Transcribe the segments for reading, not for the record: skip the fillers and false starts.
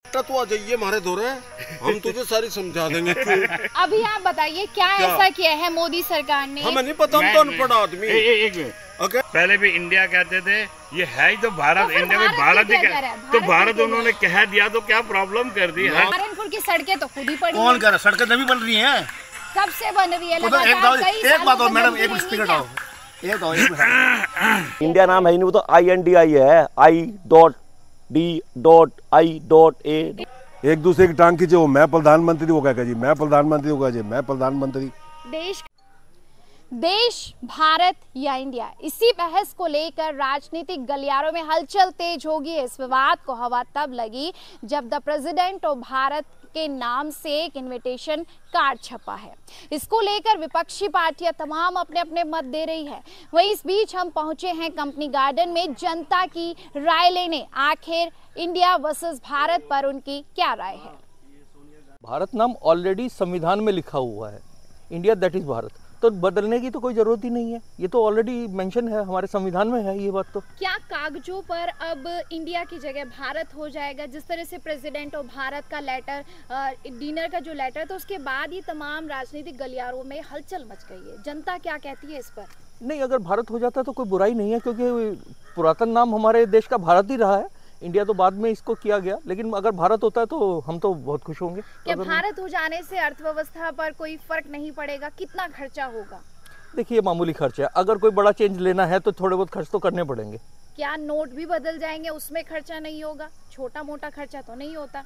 तो आ जाइए हमारे दौरे, हम तुझे सारी समझा देंगे। अभी आप बताइए क्या ऐसा किया है मोदी सरकार ने? हमें नहीं पता, हम तो अनपढ़ आदमी। एक मिनट, पहले भी इंडिया कहते थे, ये है ही तो भारत। तो इंडिया में भारत ही तो भारत उन्होंने कह दिया तो क्या प्रॉब्लम कर दी? सहारनपुर की सड़कें तो खुद ही पड़ी। कौन कह रहा? सड़कें नवी बन रही हैं। कब से बन रही है? एक बात और मैडम, एक स्पीकर आओ, इंडिया नाम है ही नहीं, वो तो INDI है, I.D.I.A। एक दूसरे की टांग खींचे, वो मैं प्रधानमंत्री, वो क्या जी मैं प्रधानमंत्री, होगा जी मैं प्रधानमंत्री। देश भारत या इंडिया, इसी बहस को लेकर राजनीतिक गलियारों में हलचल तेज होगी। इस विवाद को हवा तब लगी जब द प्रेसिडेंट ऑफ भारत के नाम से एक इनविटेशन कार्ड छपा है। इसको लेकर विपक्षी पार्टियां तमाम अपने अपने मत दे रही है। वहीं इस बीच हम पहुंचे हैं कंपनी गार्डन में जनता की राय लेने। आखिर इंडिया वर्सेस भारत पर उनकी क्या राय है? भारत नाम ऑलरेडी संविधान में लिखा हुआ है, इंडिया दैट इज भारत, तो बदलने की तो कोई जरूरत ही नहीं है। ये तो ऑलरेडी मेंशन है, हमारे संविधान में है ये बात। तो क्या कागजों पर अब इंडिया की जगह भारत हो जाएगा? जिस तरह से प्रेसिडेंट ऑफ भारत का लेटर, डिनर का जो लेटर, तो उसके बाद ही तमाम राजनीतिक गलियारों में हलचल मच गई है। जनता क्या कहती है इस पर? नहीं, अगर भारत हो जाता तो कोई बुराई नहीं है, क्योंकि पुरातन नाम हमारे देश का भारत ही रहा है। इंडिया तो बाद में इसको किया गया, लेकिन अगर भारत होता है तो हम तो बहुत खुश होंगे। क्या भारत हो जाने से अर्थव्यवस्था पर कोई फर्क नहीं पड़ेगा? कितना खर्चा होगा? देखिए, मामूली खर्चा है। अगर कोई बड़ा चेंज लेना है तो थोड़े बहुत खर्च तो करने पड़ेंगे। क्या नोट भी बदल जाएंगे, उसमें खर्चा नहीं होगा? छोटा मोटा खर्चा तो नहीं होता।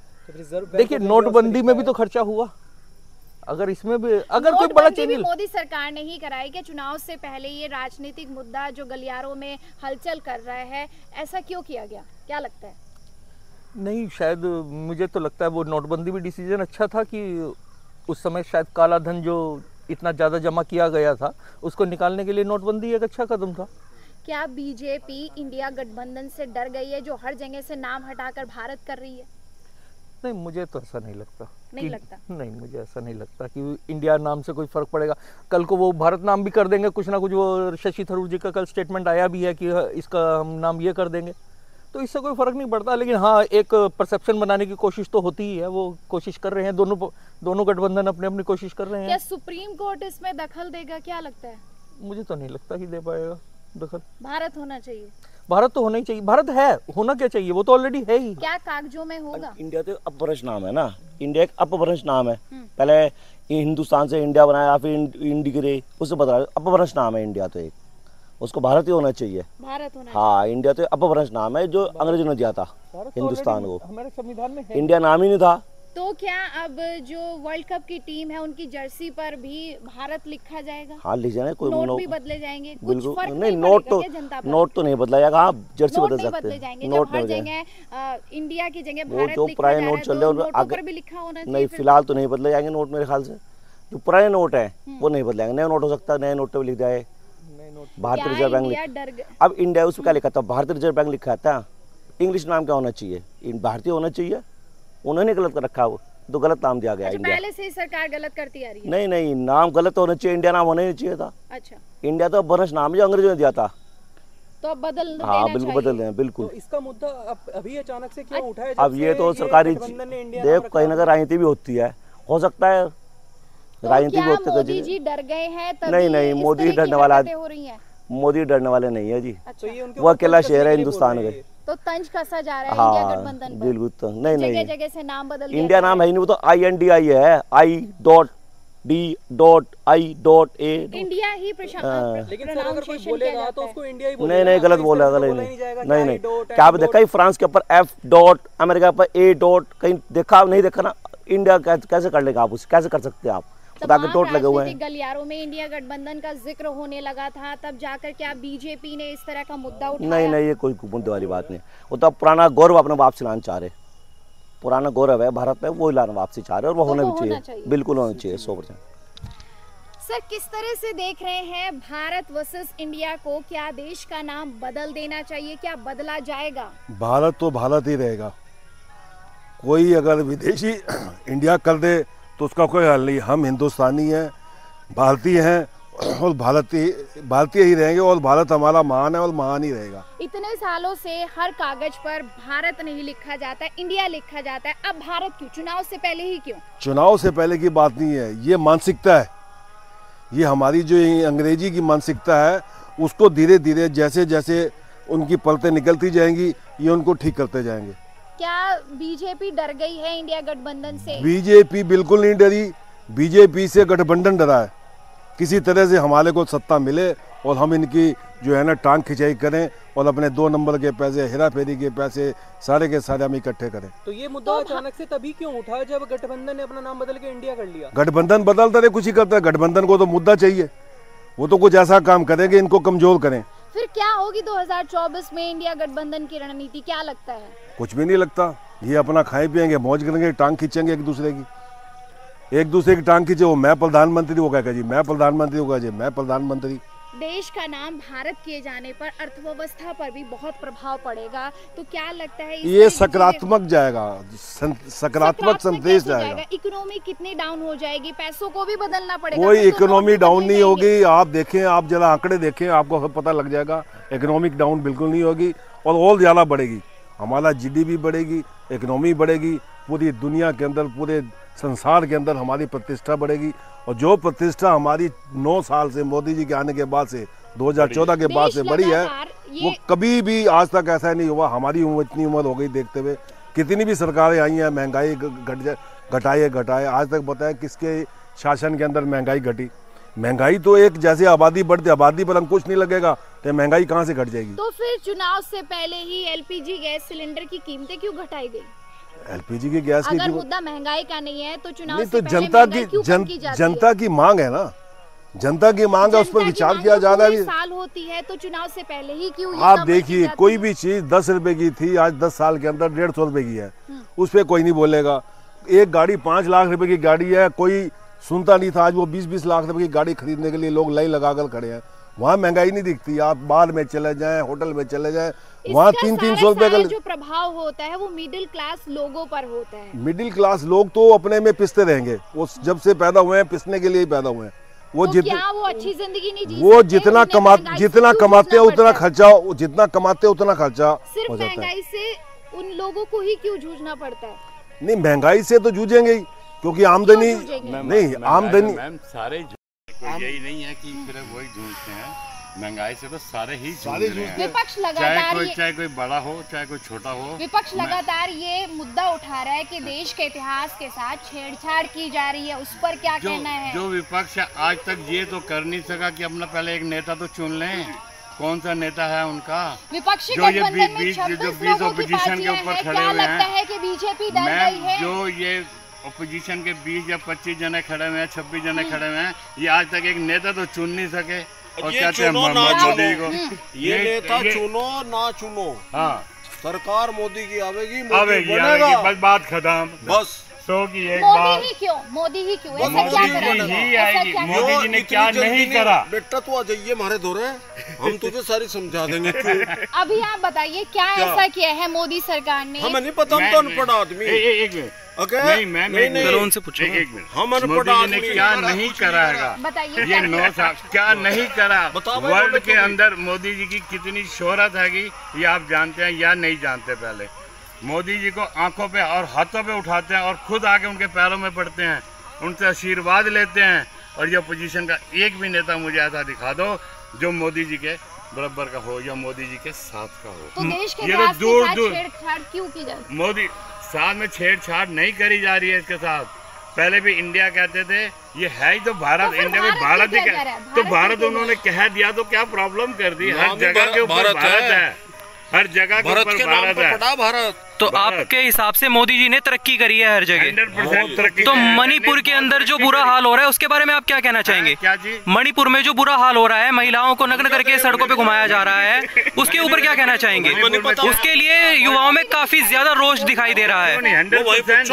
देखिए, नोटबंदी में भी तो खर्चा हुआ। अगर इसमें भी अगर कोई बड़ा चेंज, मोदी सरकार ने ही कराई कि चुनाव से पहले ये राजनीतिक मुद्दा जो गलियारों में हलचल कर रहा है, ऐसा क्यों किया गया? क्या लगता है? नहीं, शायद मुझे तो लगता है वो नोटबंदी भी डिसीजन अच्छा था कि उस समय शायद काला धन जो इतना ज़्यादा जमा किया गया था उसको निकालने के लिए नोटबंदी एक अच्छा कदम था। क्या बीजेपी इंडिया गठबंधन से डर गई है जो हर जगह से नाम हटाकर भारत कर रही है? नहीं, मुझे तो ऐसा नहीं लगता। नहीं, मुझे ऐसा नहीं लगता कि इंडिया नाम से कोई फर्क पड़ेगा। कल को वो भारत नाम भी कर देंगे कुछ ना कुछ। वो शशि थरूर जी का कल स्टेटमेंट आया भी है कि इसका हम नाम ये कर देंगे, तो इससे कोई फर्क नहीं पड़ता। लेकिन हाँ, एक परसेप्शन बनाने की कोशिश तो होती ही है। वो कोशिश कर रहे हैं, दोनों गठबंधन अपनी अपनी कोशिश कर रहे हैं। क्या सुप्रीम कोर्ट इसमें दखल देगा? क्या लगता है? मुझे तो नहीं लगता कि दे पाएगा दखल। भारत होना चाहिए। भारत तो होना ही चाहिए। भारत है, होना क्या चाहिए, वो तो ऑलरेडी है ही। क्या कागजों में होगा? इंडिया तो अपभ्रंश नाम है ना, इंडिया एक अपभ्रंश नाम है। पहले हिंदुस्तान से इंडिया बनाया, फिर इंडिया उससे बदला, अपभ्रंश नाम है इंडिया, तो एक उसको भारत ही होना चाहिए। भारत होना हाँ, इंडिया तो अपभ्रंश नाम है जो अंग्रेजों ने दिया था हिंदुस्तान को। हमारे संविधान में है। इंडिया नाम ही नहीं था। तो क्या अब जो वर्ल्ड कप की टीम है उनकी जर्सी पर भी भारत लिखा जाएगा? हाँ, लिख जाए। कोई नोट भी बदले जाएंगे? बिल्कुल कुछ फर्क नहीं, नोट तो नहीं बदला जाएगा। हाँ, जर्सी बदल सकते हैं, नोट नहीं जगह इंडिया की जगह वो जो पुराने नोट चल रहे हैं पर भी लिखा होना चाहिए। नहीं, फिलहाल तो नहीं बदले जाएंगे नोट। मेरे ख्याल से जो पुराने नोट है वो नहीं बदलेंगे। नया नोट हो सकता है, नए नोट पे लिख जाए भारतीय रिजर्व बैंक। अब इंडिया उसमें क्या लिखा था? भारतीय रिजर्व बैंक लिखा था। इंग्लिश नाम क्या होना चाहिए? भारतीय होना चाहिए। उन्होंने गलत कर रखा, वो तो गलत नाम दिया गया। इंडिया पहले से ही सरकार गलत करती आ रही है। नहीं, नाम गलत होना चाहिए, इंडिया नाम होना ही चाहिए था। अच्छा, इंडिया तो अपभ्रंश नाम जो अंग्रेजों ने दिया था, तो अब बदल हाँ बिल्कुल बदल दें, बिल्कुल। तो इसका मुद्दा अभी अचानक से क्यों उठा है? अब ये तो सरकारी देख, कहीं ना कहीं राजनीति भी होती है, हो सकता है राजनीति भी होती है। मोदी जी डर गए हैं? नहीं, मोदी डरने वाला, मोदी डरने वाले नहीं है जी। वो अकेला शहर है हिंदुस्तान का। तो तंज कसा जा रहा है हाँ, इंडिया गठबंधन पर। बिल्कुल। तो नहीं, जगह से नाम बदल इंडिया नाम है ही नहीं, वो तो INDI है, I.D.I.A। इंडिया ही लेकिन सर अगर कोई बोलेगा तो उसको इंडिया ही बोलेगा। नहीं, गलत बोलेगा। नहीं, क्या आप देखा ही फ्रांस के ऊपर F डॉट, अमेरिका पर A डॉट, कहीं देखा नहीं? देखा ना? इंडिया कैसे कर लेगा आप? उसे कैसे कर सकते हैं आप? डॉट लगे हुए हैं। गलियारों में इंडिया गठबंधन का जिक्र होने लगा था, तब जाकर क्या बीजेपी ने इस तरह का मुद्दा उठाया? नहीं, ये कोई मुद्दे वाली बात नहीं। वो तो पुराना गौरव अपने वापसी लाना चाह रहे। पुराना गौरव है भारत में, वो लाना वापसी चाह रहे और वो होना भी चाहिए। बिल्कुल होना चाहिए, 100%। सर, किस तरह से देख रहे हैं भारत वर्सेस इंडिया को? क्या देश का नाम बदल देना चाहिए? क्या बदला जाएगा? भारत तो भारत ही रहेगा। कोई अगर विदेशी इंडिया कर दे तो उसका कोई हल नहीं। हम हिंदुस्तानी हैं, भारतीय हैं, और भारतीय ही रहेंगे और भारत हमारा महान है और महान ही रहेगा। इतने सालों से हर कागज पर भारत नहीं लिखा जाता है, इंडिया लिखा जाता है, अब भारत क्यों? चुनाव से पहले ही क्यों? चुनाव से पहले की बात नहीं है, ये मानसिकता है, ये हमारी जो अंग्रेजी की मानसिकता है, उसको धीरे धीरे जैसे जैसे उनकी परतें निकलती जाएंगी ये उनको ठीक करते जाएंगे। क्या बीजेपी डर गई है इंडिया गठबंधन से? बीजेपी बिल्कुल नहीं डरी, बीजेपी से गठबंधन डरा है। किसी तरह से हमारे को सत्ता मिले और हम इनकी जो है ना टांग खिंचाई करें और अपने 2 नंबर के पैसे, हेरा फेरी के पैसे सारे के सारे हम इकट्ठे करें। तो ये मुद्दा अचानक से तभी क्यों उठा जब गठबंधन ने अपना नाम बदल के इंडिया कर लिया? गठबंधन बदलता रहे, कुछ ही करता है, गठबंधन को तो मुद्दा चाहिए, वो तो कुछ ऐसा काम करेंगे इनको कमजोर करें। फिर क्या होगी 2024 में इंडिया गठबंधन की रणनीति, क्या लगता है? कुछ भी नहीं लगता, ये अपना खाए पिएंगे, मौज करेंगे, टांग खींचेंगे एक दूसरे की टांग खींचे। वो मैं प्रधानमंत्री, वो क्या जी मैं प्रधानमंत्री, होगा जी मैं प्रधानमंत्री। देश का नाम भारत किए जाने पर अर्थव्यवस्था पर भी बहुत प्रभाव पड़ेगा, तो क्या लगता है ये सकारात्मक जाएगा, सकारात्मक संदेश जाएगा। इकोनॉमी कितनी डाउन हो जाएगी, पैसों को भी बदलना पड़ेगा। कोई इकोनॉमी डाउन नहीं होगी, आप देखें, आप जरा आंकड़े देखें, आपको पता लग जाएगा। इकोनॉमिक डाउन बिल्कुल नहीं होगी और ज्यादा बढ़ेगी, हमारा जीडीपी बढ़ेगी, इकोनॉमी बढ़ेगी, पूरी दुनिया के अंदर, पूरे संसार के अंदर हमारी प्रतिष्ठा बढ़ेगी। और जो प्रतिष्ठा हमारी 9 साल से मोदी जी के आने के बाद से 2014 के बाद से बढ़ी है, वो कभी भी आज तक ऐसा नहीं हुआ। हमारी उम्र इतनी उम्र हो गई देखते हुए, कितनी भी सरकारें आई हैं, महंगाई घटाए, आज तक बताया किसके शासन के अंदर महंगाई घटी? महंगाई तो एक जैसे आबादी बढ़ती, आबादी पर अंकुश नहीं लगेगा तो महंगाई कहाँ से घट जाएगी? तो फिर चुनाव से पहले ही एलपीजी गैस सिलेंडर की कीमतें क्यों घटाई गई? एलपीजी की गैस की अगर मुद्दा महंगाई का नहीं है तो चुनाव नहीं, से तो पहले जनता की मांग है ना, जनता की मांग है, उस पर विचार किया जा रहा है। साल होती है तो चुनाव से पहले ही क्यों? आप देखिए, कोई भी चीज 10 रुपए की थी, आज 10 साल के अंदर 150 रुपए की है, उस पर कोई नहीं बोलेगा। एक गाड़ी 5 लाख रुपए की गाड़ी है, कोई सुनता नहीं था, आज वो 20-20 लाख रुपए की गाड़ी खरीदने के लिए लोग लाइन लगाकर खड़े हैं। वहाँ महंगाई नहीं दिखती, आप बार में चले जाएं, होटल में चले जाएं, वहाँ 300-300 रुपए का जो प्रभाव होता है वो मिडिल क्लास लोगों पर होता है। मिडिल क्लास लोग तो अपने में पिसते रहेंगे, वो जब से पैदा हुए हैं पिसने के लिए ही पैदा हुए हैं। वो तो क्या वो अच्छी जिंदगी नहीं जी वो जितना कमाते हैं उतना खर्चा, जितना कमाते हैं उतना खर्चा सिर्फ महंगाई से उन लोगों को ही क्यों जूझना पड़ता है? नहीं, महंगाई से तो जूझेंगे ही, क्योंकि आमदनी नहीं, आमदनी सारे यही नहीं है कि सिर्फ वही जूझते हैं, महंगाई से तो सारे ही जूझ रहे हैं। विपक्ष लगातार चाहे कोई बड़ा हो चाहे कोई छोटा हो, विपक्ष लगातार ये मुद्दा उठा रहा है कि देश के इतिहास के साथ छेड़छाड़ की जा रही है, उस पर क्या कहना है? जो विपक्ष आज तक ये तो कर नहीं सका कि अपना पहले एक नेता तो चुन लें, कौन सा नेता है उनका? विपक्षी जो ये गठबंधन में बीच 26 ऑपोजिशन के ऊपर खड़े हुए लगता हैं, है कि बीजेपी डर गई है? जो ये ऑपोजिशन के 20 या 25 जने खड़े हुए हैं, 26 जने खड़े हुए हैं, ये आज तक एक नेता तो चुन नहीं सके। और कहते हैं मोदी को ये नेता चुनो ना चुनो, हाँ सरकार मोदी की आवेगी, आवेगी, बस बात खत्म, बस। सो की एक बात, मोदी ही क्यों? मोदी ही आएगी। मोदी जी ने क्या नहीं करा? बेटा तू आ जाइए हमारे दौरे, हम तुझे सारी समझा देंगे। अभी आप बताइए क्या ऐसा किया है मोदी सरकार ने? हमें नहीं पता, हम तो अनपढ़ आदमी। एक मिनट, नहीं मैं उनसे पूछो, एक मिनट, हम अनपढ़ मोदी आदमी ने क्या नहीं करा है? बताइए ये 9 साल क्या नहीं करा? वर्ल्ड के अंदर मोदी जी की कितनी शोहरत है ये आप जानते हैं या नहीं जानते? पहले मोदी जी को आंखों पे और हाथों पे उठाते हैं और खुद आके उनके पैरों में पड़ते हैं, उनसे आशीर्वाद लेते हैं। और ये अपोजिशन का एक भी नेता मुझे ऐसा दिखा दो जो मोदी जी के बराबर का हो या मोदी जी के साथ का हो। तो देश के ये तो दूर छेड़छाड़ क्यों की जाती है? मोदी साथ में छेड़छाड़ नहीं करी जा रही है इसके साथ। पहले भी इंडिया कहते थे, ये है ही तो भारत, इंडिया में भारत ही तो भारत उन्होंने कह दिया तो क्या प्रॉब्लम कर दी? हर जगह के ऊपर भारत है, हर जगह के ऊपर भारत है। भारत तो आपके हिसाब से मोदी जी ने तरक्की करी है हर जगह? 100% तरक्की। तो मणिपुर के अंदर जो बुरा हाल हो रहा है उसके बारे में आप क्या कहना चाहेंगे? क्या चीज? मणिपुर में जो बुरा हाल हो रहा है, महिलाओं को नग्न करके सड़कों पे घुमाया जा रहा है, उसके ऊपर क्या कहना चाहेंगे? उसके लिए युवाओं में काफी ज्यादा रोष दिखाई दे रहा है। 100%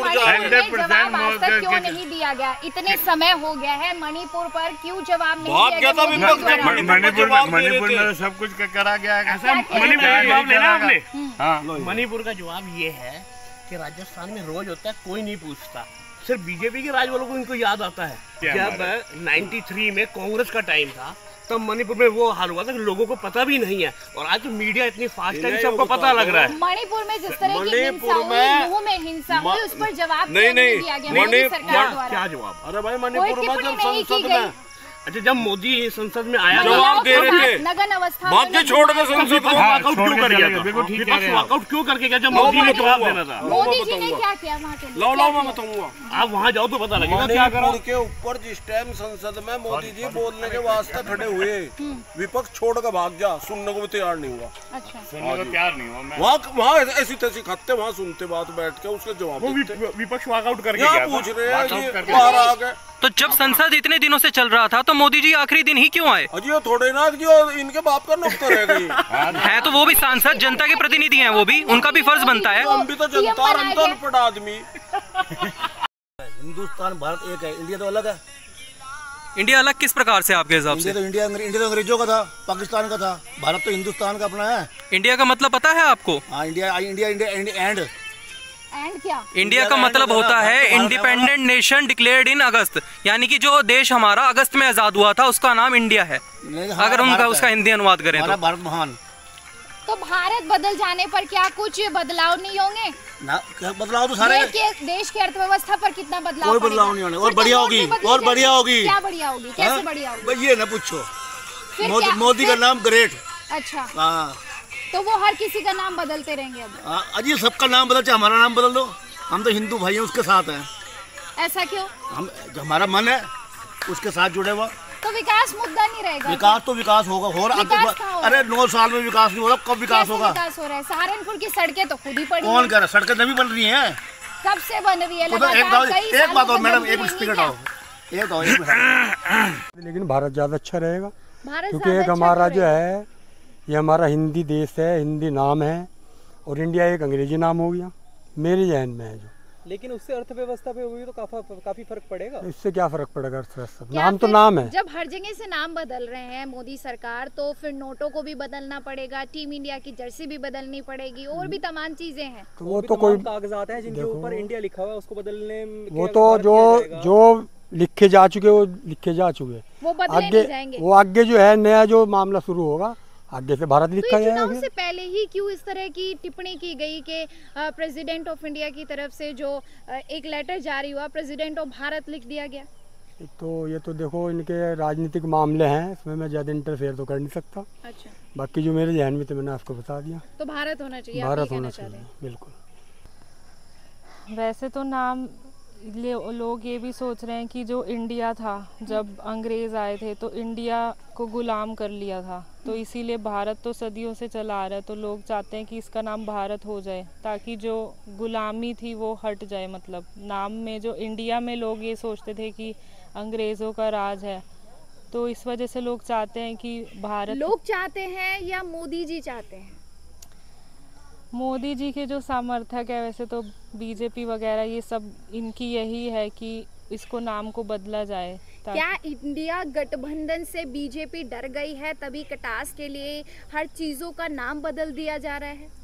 क्यों नहीं दिया गया? इतने समय हो गया है, मणिपुर पर क्यों जवाब नहीं दिया गया? मणिपुर में सब कुछ करा गया है। मणिपुर का जवाब ये है कि राजस्थान में रोज होता है, कोई नहीं पूछता। सिर्फ बीजेपी के राज वालों को इनको याद आता है। जब 93 में कांग्रेस का टाइम था तब मणिपुर में वो हाल हुआ था कि लोगों को पता भी नहीं है, और आज तो मीडिया इतनी फास्ट है कि सबको पता लग रहा है। मणिपुर में जिस तरह की हिंसा हुई, मुंह में हिंसा हुई, उस पर जवाब नहीं दिया गया मोदी सरकार द्वारा। क्या जवाब? अरे भाई मणिपुर में जब संसद में अच्छा जब मोदी संसद में आया जवाब दे रहे थे, नगन अवस्था बाकी छोड़ के संसद को वॉकआउट क्यों कर गया? बिल्कुल ठीक है, वॉकआउट क्यों करके गया जब मोदी ने जवाब देना था? मोदी जी ने क्या किया वहाँ के लिए? लो मैं बताऊंगा। आप वहाँ जाओ तो पता लगेगा क्या करा। मणिपुर के ऊपर जिस टाइम संसद में मोदी जी बोलने के वास्ते खड़े हुए, विपक्ष छोड़ कर भाग जा, सुनने को भी तैयार नहीं हुआ। अच्छा, सुनने को तैयार नहीं हुआ। वहाँ ऐसी तैसी खाते, वहाँ सुनते बात बैठ के उसके जवाब विपक्ष वॉकआउट करके क्या पूछ रहे हैं, बाहर आ गए। तो जब संसद इतने दिनों से चल रहा था तो मोदी जी आखिरी दिन ही क्यों आए? अजी वो थोड़े ना जी इनके बाप का नौकर है गई है तो वो भी सांसद, जनता के प्रतिनिधि हैं, वो भी उनका भी फर्ज बनता है। हम भी तो जनता, हम तो अनपढ़ आदमी। हिंदुस्तान भारत एक है, इंडिया तो अलग है। इंडिया अलग किस प्रकार से आपके हिसाब से? इंडिया तो अंग्रेजों का था, पाकिस्तान का था, भारत तो हिंदुस्तान का अपना है। इंडिया का मतलब पता है आपको? हाँ, इंडिया एंड क्या? इंडिया का मतलब होता है independent nation declared in August, यानी कि जो देश हमारा अगस्त में आजाद हुआ था उसका नाम इंडिया है। अगर उनका उसका हिंदी अनुवाद करें तो भारत महान। तो भारत बदल जाने पर क्या कुछ बदलाव नहीं होंगे? ना बदलाव तो सारे देश की अर्थव्यवस्था पर कितना बदलाव? कोई बदलाव नहीं होने, और बढ़िया होगी, और बढ़िया होगी। क्या बढ़िया होगी? कैसे बढ़िया होगी? ये ना पूछो, मोदी का नाम ग्रेट। अच्छा, हाँ, तो वो हर किसी का नाम बदलते रहेंगे अब? अजी सबका नाम बदल, चाहे हमारा नाम बदल दो, हम तो हिंदू भाई हैं, उसके साथ हैं। ऐसा क्यों? हम जो हमारा मन है उसके साथ जुड़े हुआ। तो विकास मुद्दा नहीं रहेगा? विकास तो विकास होगा, हो रहा। अरे 9 साल में विकास नहीं हो रहा, कब विकास होगा? विकास हो रहा है, सहारनपुर की सड़कें तो खुद ही पड़ी। कौन कह रहा है? सड़कें नवी बन रही हैं। कब से बन रही है? एक बात और मैडम, एक स्पीकर आओ, लेकिन भारत ज्यादा अच्छा रहेगा, भारत क्योंकि एक हमारा जो है ये हमारा हिंदी देश है, हिंदी नाम है, और इंडिया एक अंग्रेजी नाम हो गया मेरे जहन में है जो। लेकिन उससे अर्थव्यवस्था पे हुई तो काफी फर्क पड़ेगा। इससे क्या फर्क पड़ेगा अर्थव्यवस्था? नाम तो नाम है। जब हर जगह से नाम बदल रहे हैं मोदी सरकार, तो फिर नोटों को भी बदलना पड़ेगा, टीम इंडिया की जर्सी भी बदलनी पड़ेगी, और भी तमाम चीजें हैं। तो वो तो कोई कागजात हैं जिनके ऊपर इंडिया लिखा हुआ है, उसको बदलने वो तो जो लिखे जा चुके वो लिखे जा चुके, वो बदले नहीं जाएंगे। वो आगे जो है नया जो मामला शुरू होगा आगे से भारत लिखा जाएगा। चुनाव से पहले ही क्यों इस तरह की टिप्पणी की गई कि प्रेसिडेंट ऑफ इंडिया की तरफ से जो एक लेटर जारी हुआ, प्रेसिडेंट ऑफ भारत लिख दिया गया? तो ये तो देखो इनके राजनीतिक मामले हैं, इसमें मैं ज्यादा इंटरफेयर तो कर नहीं सकता। अच्छा, बाकी जो मेरे ध्यान में तो मैंने आपको बता दिया। तो भारत होना चाहिए, भारत होना चाहिए, बिल्कुल। वैसे तो नाम लोग ये भी सोच रहे हैं कि जो इंडिया था जब अंग्रेज़ आए थे तो इंडिया को गुलाम कर लिया था, तो इसीलिए भारत तो सदियों से चला आ रहा है, तो लोग चाहते हैं कि इसका नाम भारत हो जाए ताकि जो गुलामी थी वो हट जाए। मतलब नाम में जो इंडिया में लोग ये सोचते थे कि अंग्रेज़ों का राज है, तो इस वजह से लोग चाहते हैं कि भारत। लोग चाहते हैं या मोदी जी चाहते हैं? मोदी जी के जो समर्थक है, वैसे तो बीजेपी वगैरह ये सब इनकी यही है कि इसको नाम को बदला जाए। क्या इंडिया गठबंधन से बीजेपी डर गई है, तभी कटास के लिए हर चीज़ों का नाम बदल दिया जा रहा है?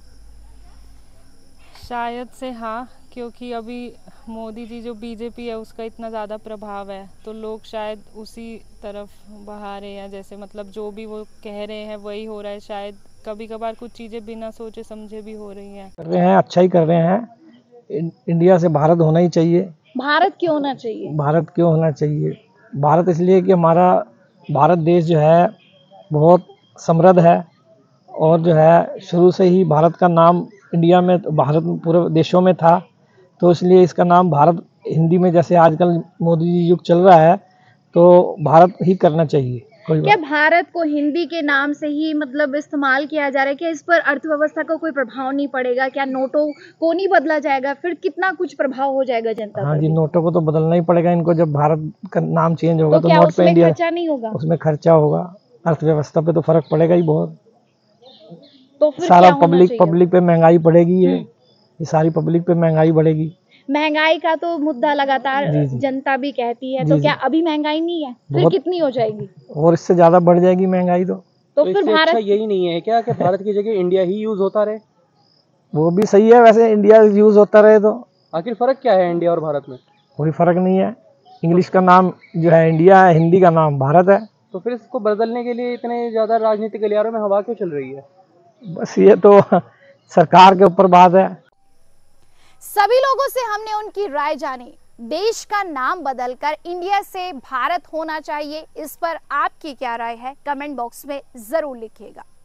शायद से हाँ, क्योंकि अभी मोदी जी जो बीजेपी है उसका इतना ज़्यादा प्रभाव है, तो लोग शायद उसी तरफ बहा रहे हैं। जैसे मतलब जो भी वो कह रहे हैं वही हो रहा है। शायद कभी कभार कुछ चीज़ें बिना सोचे समझे भी हो रही हैं। कर रहे हैं, अच्छा ही कर रहे हैं। इंडिया से भारत होना ही चाहिए। भारत क्यों होना चाहिए? भारत क्यों होना चाहिए? भारत इसलिए कि हमारा भारत देश जो है बहुत समृद्ध है, और जो है शुरू से ही भारत का नाम इंडिया में, भारत पूरे देशों में था, तो इसलिए इसका नाम भारत, हिंदी में जैसे आजकल मोदी जी युग चल रहा है तो भारत ही करना चाहिए। क्या भारत को हिंदी के नाम से ही मतलब इस्तेमाल किया जा रहा है? क्या इस पर अर्थव्यवस्था का कोई प्रभाव नहीं पड़ेगा? क्या नोटों को नहीं बदला जाएगा? फिर कितना कुछ प्रभाव हो जाएगा जनता पर? हाँ जी, नोटों को तो बदलना ही पड़ेगा इनको। जब भारत का नाम चेंज होगा तो नोट पे इंडिया, खर्चा नहीं होगा? उसमें खर्चा होगा, अर्थव्यवस्था पे तो फर्क पड़ेगा ही बहुत। तो फिर सारा पब्लिक पे महंगाई बढ़ेगी, ये सारी पब्लिक पे महंगाई बढ़ेगी। महंगाई का तो मुद्दा लगातार जनता भी कहती है, तो क्या अभी महंगाई नहीं है? फिर कितनी हो जाएगी? और इससे ज्यादा बढ़ जाएगी महंगाई तो फिर भारत अच्छा यही नहीं है क्या कि भारत की जगह इंडिया ही यूज होता रहे? वो भी सही है, वैसे इंडिया यूज होता रहे तो आखिर फर्क क्या है इंडिया और भारत में? कोई फ़र्क नहीं है। इंग्लिश का नाम जो है इंडिया है, हिंदी का नाम भारत है। तो फिर इसको बदलने के लिए इतने ज़्यादा राजनीतिक गलियारों में हवा क्यों चल रही है? बस ये तो सरकार के ऊपर बात है। सभी लोगों से हमने उनकी राय जानी। देश का नाम बदलकर इंडिया से भारत होना चाहिए, इस पर आपकी क्या राय है? कमेंट बॉक्स में जरूर लिखिएगा।